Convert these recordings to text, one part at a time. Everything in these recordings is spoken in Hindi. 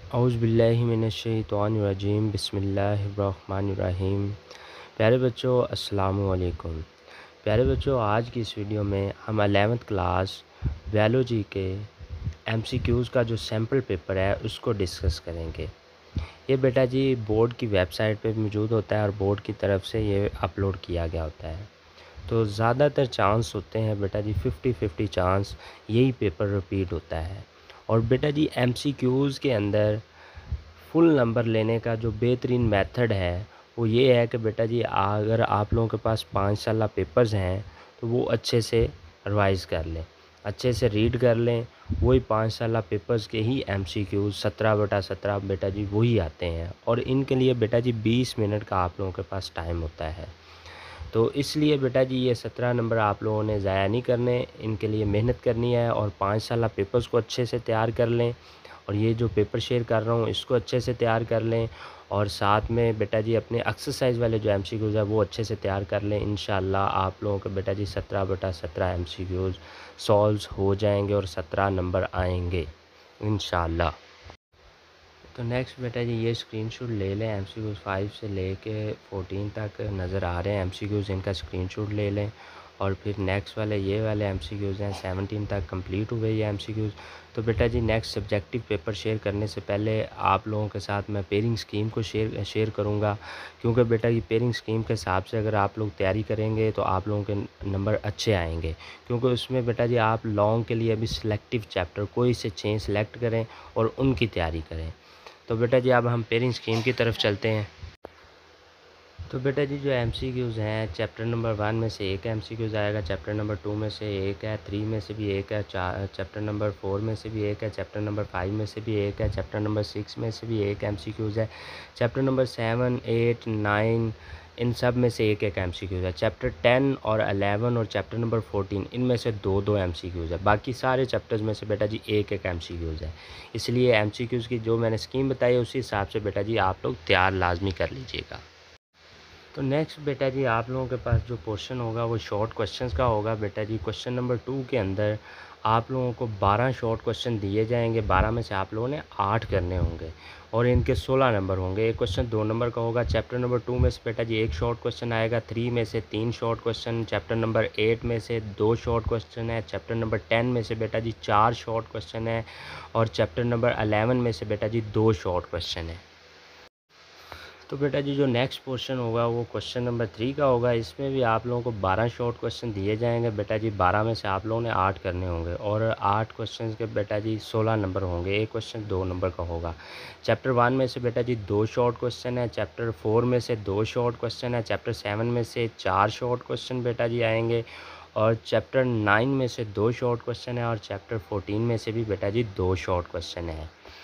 औज़ु बिल्लाहि मिनश्शैतानिर्रजीम बिस्मिल्लाहिर्रहमानिर्रहीम। प्यारे बच्चों अस्सलामु अलैकुम। प्यारे बच्चों, आज की इस वीडियो में हम 11th क्लास बायोलॉजी के एमसीक्यूज़ का जो सैम्पल पेपर है उसको डिस्कस करेंगे। ये बेटा जी बोर्ड की वेबसाइट पे मौजूद होता है और बोर्ड की तरफ से ये अपलोड किया गया होता है। तो ज़्यादातर चांस होते हैं बेटा जी 50-50 चांस यही पेपर रिपीट होता है। और बेटा जी एमसीक्यूज़ के अंदर फुल नंबर लेने का जो बेहतरीन मेथड है वो ये है कि बेटा जी अगर आप लोगों के पास 5 साला पेपर्स हैं तो वो अच्छे से रिवाइज़ कर लें, अच्छे से रीड कर लें। वही 5 साला पेपर्स के ही एमसीक्यूज़ 17/17 बेटा जी वही आते हैं और इनके लिए बेटा जी 20 मिनट का आप लोगों के पास टाइम होता है। तो इसलिए बेटा जी ये 17 नंबर आप लोगों ने ज़ाया नहीं करने, इनके लिए मेहनत करनी है और 5 साला पेपर्स को अच्छे से तैयार कर लें। और ये जो पेपर शेयर कर रहा हूँ इसको अच्छे से तैयार कर लें और साथ में बेटा जी अपने एक्सरसाइज वाले जो एमसीक्यूज़ है वो अच्छे से तैयार कर लें। इंशाल्लाह आप लोगों के बेटा जी 17/17 एमसीक्यूज़ सॉल्व हो जाएंगे और 17 नंबर आएंगे इंशाल्लाह। तो नेक्स्ट बेटा जी ये स्क्रीनशॉट ले लें, एमसीक्यूज़ 5 से लेके 14 तक नज़र आ रहे हैं एमसीक्यूज़, इनका स्क्रीनशॉट ले लें। और फिर नेक्स्ट वाले ये वाले एमसीक्यूज़ हैं 17 तक कंप्लीट हुए ये एमसीक्यूज़। तो बेटा जी नेक्स्ट सब्जेक्टिव पेपर शेयर करने से पहले आप लोगों के साथ मैं पेयरिंग स्कीम को शेयर करूँगा, क्योंकि बेटा ये पेयरिंग स्कीम के हिसाब से अगर आप लोग तैयारी करेंगे तो आप लोगों के नंबर अच्छे आएंगे। क्योंकि उसमें बेटा जी आप लॉन्ग के लिए अभी सिलेक्टिव चैप्टर कोई से 6 सेलेक्ट करें और उनकी तैयारी करें। तो बेटा जी अब हम पेयरिंग स्कीम की तरफ चलते हैं। तो बेटा जी जो एमसीक्यूज़ हैं चैप्टर नंबर 1 में से एक एमसीक्यूज़ आएगा, चैप्टर नंबर 2 में से एक है, 3 में से भी एक है, चैप्टर नंबर 4 में से भी एक है, चैप्टर नंबर 5 में से भी एक है, चैप्टर नंबर 6 में से भी एक एमसीक्यूज़ है, चैप्टर नंबर 7, 8, 9 इन सब में से एक एमसीक्यूज़ है। चैप्टर 10 और 11 और चैप्टर नंबर 14 इनमें से दो एमसीक्यूज़ है। बाकी सारे चैप्टर्स में से बेटा जी एक एमसीक्यूज़ है। इसलिए एमसीक्यूज़ की जो मैंने स्कीम बताई है उसी हिसाब से बेटा जी आप लोग तैयार लाजमी कर लीजिएगा। तो नेक्स्ट बेटा जी आप लोगों के पास जो क्वेश्चन होगा वो शॉर्ट क्वेश्चंस का होगा। बेटा जी क्वेश्चन नंबर 2 के अंदर आप लोगों को 12 शॉर्ट क्वेश्चन दिए जाएंगे, 12 में से आप लोगों ने 8 करने होंगे और इनके 16 नंबर होंगे। एक क्वेश्चन 2 नंबर का होगा। चैप्टर नंबर 2 में से बेटा जी एक शॉर्ट क्वेश्चन आएगा, 3 में से 3 शॉर्ट क्वेश्चन, चैप्टर नंबर 8 में से 2 शॉर्ट क्वेश्चन है, चैप्टर नंबर 10 में से बेटा जी 4 शॉर्ट क्वेश्चन है और चैप्टर नंबर 11 में से बेटा जी 2 शॉर्ट क्वेश्चन है। तो बेटा जी जो नेक्स्ट पोर्शन होगा वो क्वेश्चन नंबर 3 का होगा। इसमें भी आप लोगों को 12 शॉर्ट क्वेश्चन दिए जाएंगे। बेटा जी 12 में से आप लोगों ने 8 करने होंगे और 8 क्वेश्चन के बेटा जी 16 नंबर होंगे। एक क्वेश्चन 2 नंबर का होगा। चैप्टर 1 में से बेटा जी 2 शॉर्ट क्वेश्चन है, चैप्टर 4 में से 2 शॉर्ट क्वेश्चन है, चैप्टर 7 में से 4 शॉर्ट क्वेश्चन बेटा जी आएंगे और चैप्टर 9 में से 2 शॉर्ट क्वेश्चन है और चैप्टर 14 में से भी बेटा जी 2 शॉर्ट क्वेश्चन है।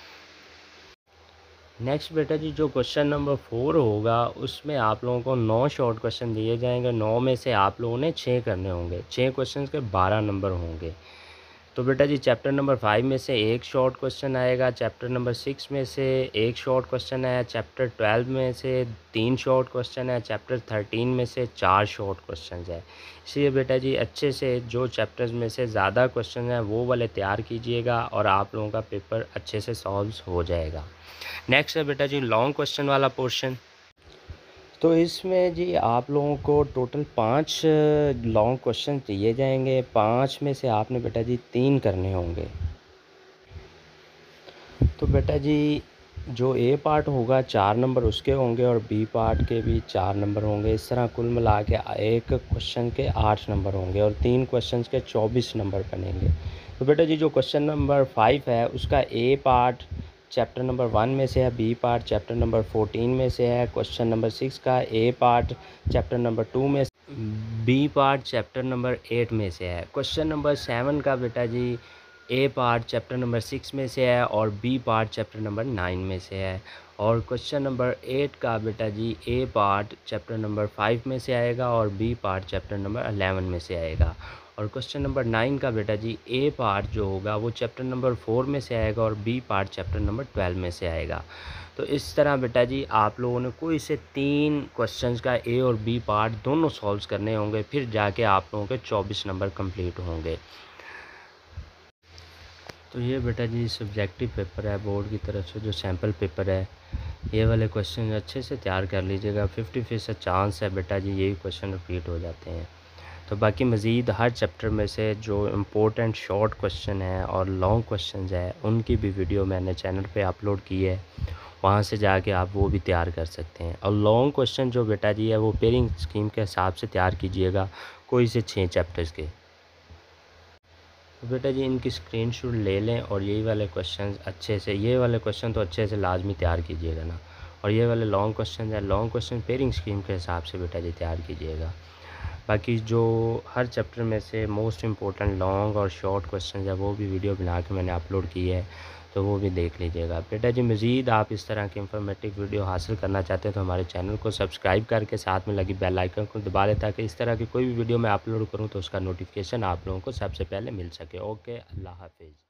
नेक्स्ट बेटा जी जो क्वेश्चन नंबर 4 होगा उसमें आप लोगों को 9 शॉर्ट क्वेश्चन दिए जाएंगे। 9 में से आप लोगों ने 6 करने होंगे। 6 क्वेश्चन के 12 नंबर होंगे। तो बेटा जी चैप्टर नंबर 5 में से एक शॉर्ट क्वेश्चन आएगा, चैप्टर नंबर 6 में से एक शॉर्ट क्वेश्चन है, चैप्टर 12 में से 3 शॉर्ट क्वेश्चन है, चैप्टर 13 में से 4 शॉर्ट क्वेश्चन है। इसलिए बेटा जी अच्छे से जो चैप्टर्स में से ज़्यादा क्वेश्चन हैं वो वाले तैयार कीजिएगा और आप लोगों का पेपर अच्छे से सॉल्व हो जाएगा। नेक्स्ट है बेटा जी लॉन्ग क्वेश्चन वाला पोर्शन। तो इसमें जी आप लोगों को टोटल 5 लॉन्ग क्वेश्चन दिए जाएंगे। 5 में से आपने बेटा जी 3 करने होंगे। तो बेटा जी जो ए पार्ट होगा 4 नंबर उसके होंगे और बी पार्ट के भी 4 नंबर होंगे। इस तरह कुल मिला के एक क्वेश्चन के 8 नंबर होंगे और 3 क्वेश्चन के 24 नंबर बनेंगे। तो बेटा जी जो क्वेश्चन नंबर 5 है उसका ए पार्ट चैप्टर नंबर 1 में से है, बी पार्ट चैप्टर नंबर 14 में से है, क्वेश्चन नंबर 6 का ए पार्ट चैप्टर नंबर 2 में, बी पार्ट चैप्टर नंबर 8 में से है। क्वेश्चन नंबर 7 का बेटा जी ए पार्ट चैप्टर नंबर 6 में से है और बी पार्ट चैप्टर नंबर 9 में से है। और क्वेश्चन नंबर 8 का बेटा जी ए पार्ट चैप्टर नंबर 5 में से आएगा और बी पार्ट चैप्टर नंबर 11 में से आएगा। और क्वेश्चन नंबर 9 का बेटा जी ए पार्ट जो होगा वो चैप्टर नंबर 4 में से आएगा और बी पार्ट चैप्टर नंबर 12 में से आएगा। तो इस तरह बेटा जी आप लोगों ने कोई से 3 क्वेश्चंस का ए और बी पार्ट दोनों सॉल्व करने होंगे, फिर जाके आप लोगों के 24 नंबर कंप्लीट होंगे। तो ये बेटा जी सब्जेक्टिव पेपर है बोर्ड की तरफ से, जो सैम्पल पेपर है ये वाले क्वेश्चन अच्छे से तैयार कर लीजिएगा। 50% चांस है बेटा जी यही क्वेश्चन रिपीट हो जाते हैं। तो बाकी मज़ीद हर चैप्टर में से जो इम्पोर्टेंट शॉर्ट क्वेश्चन है और लॉन्ग क्वेश्चन है उनकी भी वीडियो मैंने चैनल पे अपलोड की है, वहाँ से जाके आप वो भी तैयार कर सकते हैं। और लॉन्ग क्वेश्चन जो बेटा जी है वो पेयरिंग स्कीम के हिसाब से तैयार कीजिएगा, कोई से 6 चैप्टर्स के। तो बेटा जी इनकी स्क्रीनशॉट ले लें और यही वाले क्वेश्चन अच्छे से, ये वाले क्वेश्चन तो अच्छे से लाजमी तैयार कीजिएगा ना। और ये वाले लॉन्ग क्वेश्चन है, लॉन्ग क्वेश्चन पेयरिंग स्कीम के हिसाब से बेटा जी तैयार कीजिएगा। बाकी जो हर चैप्टर में से मोस्ट इम्पोर्टेंट लॉन्ग और शॉर्ट क्वेश्चन है वो भी वीडियो बना के मैंने अपलोड की है, तो वो भी देख लीजिएगा। बेटा जी मज़ीद आप इस तरह की इंफॉर्मेटिव वीडियो हासिल करना चाहते हैं तो हमारे चैनल को सब्सक्राइब करके साथ में लगी बेल आइकन को दबा लें, ताकि इस तरह की कोई भी वीडियो मैं अपलोड करूँ तो उसका नोटिफिकेशन आप लोगों को सबसे पहले मिल सके। ओके, अल्लाह हाफिज़।